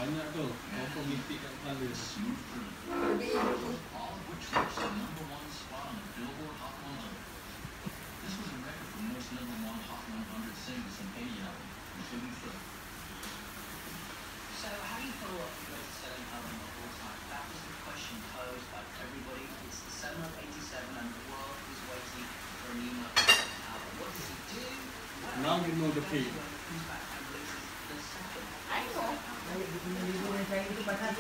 banyak tu. Confirm mitik kat kepala. All of which reached the #1 spot on the Billboard Hot 100. This was a record for most #1 Hot 100 singles in any album, including Thriller. So how do you follow up the greatest selling album of all time? That was the question posed by everybody. It's the summer of '87 and the world is waiting for a new album. What does he do? Now you know the key. Comes back and releases the second I know.